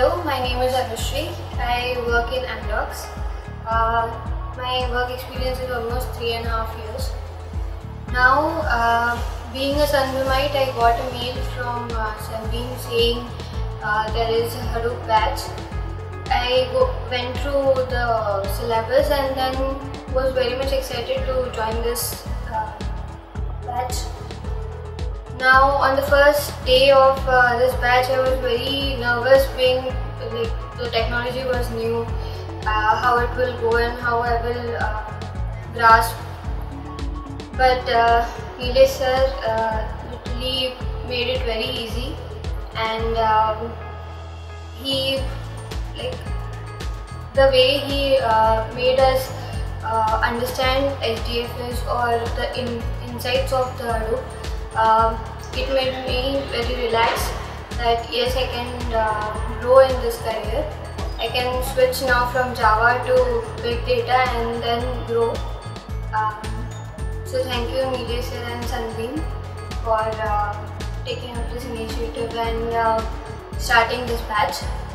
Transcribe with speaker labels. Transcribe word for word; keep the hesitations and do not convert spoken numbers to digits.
Speaker 1: Hello, my name is Anushri. I work in Amdocs. Uh, my work experience is almost three and a half years. Now, uh, being a Sunbeamite, I got a mail from uh, Sunbeam saying uh, there is a Hadoop batch. I go, went through the syllabus and then was very much excited to join this uh, batch. Now, on the first day of uh, this batch, I was very nervous, being like the technology was new, uh, how it will go and how I will uh, grasp. But uh, Nilesh sir uh, literally made it very easy, and um, he like the way he uh, made us uh, understand H D F S or the in, insights of the Hadoop. Uh, it made me very relaxed that yes, I can uh, grow in this career. I can switch now from Java to big data and then grow. Um, so thank you Nilesh sir and Sunbeam for uh, taking up this initiative and uh, starting this batch.